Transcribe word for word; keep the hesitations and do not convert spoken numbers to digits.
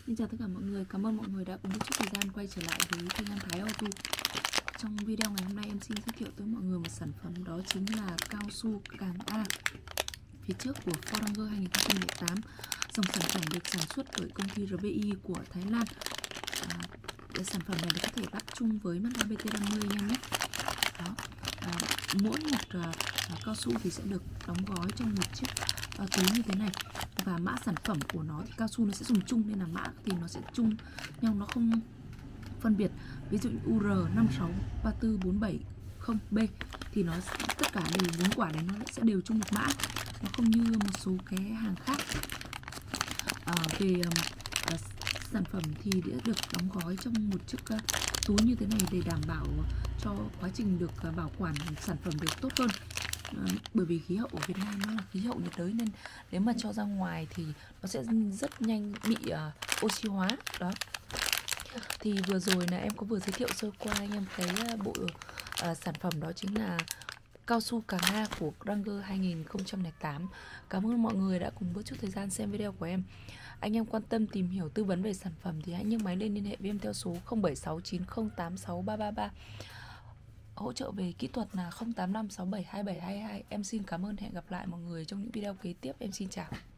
Xin chào tất cả mọi người, cảm ơn mọi người đã cùng một chút thời gian quay trở lại với kênh An Thái Auto. Trong video ngày hôm nay em xin giới thiệu tới mọi người một sản phẩm, đó chính là cao su Càng A phía trước của Foranger hai không không tám. Dòng sản phẩm được sản xuất bởi công ty rờ bê i của Thái Lan. à, cái sản phẩm này có thể bắt chung với Mazda bê tê năm mươi anh em nhé. Đó. À, mỗi một à, à, cao su thì sẽ được đóng gói trong một chiếc à, túi như thế này, và mã sản phẩm của nó thì cao su nó sẽ dùng chung nên là mã thì nó sẽ chung nhau, nó không phân biệt. Ví dụ u rờ năm sáu ba tư bốn bảy không B thì nó tất cả đều bốn quả đấy nó sẽ đều chung một mã, nó không như một số cái hàng khác. À, về à, sản phẩm thì đã được đóng gói trong một chiếc uh, túi như thế này để đảm bảo cho quá trình được uh, bảo quản sản phẩm được tốt hơn. À, bởi vì khí hậu ở Việt Nam nó là khí hậu nhiệt đới nên nếu mà cho ra ngoài thì nó sẽ rất nhanh bị uh, oxy hóa. Đó. Thì vừa rồi là em có vừa giới thiệu sơ qua anh em cái uh, bộ uh, sản phẩm, đó chính là cao su Càng A của Ranger hai không không tám. Cảm ơn mọi người đã cùng bớt chút thời gian xem video của em. Anh em quan tâm tìm hiểu tư vấn về sản phẩm thì hãy nhấc máy lên liên hệ với em theo số không bảy sáu chín không tám sáu ba ba ba. Hỗ trợ về kỹ thuật là không tám năm sáu bảy hai bảy hai hai. Em xin cảm ơn, hẹn gặp lại mọi người trong những video kế tiếp. Em xin chào.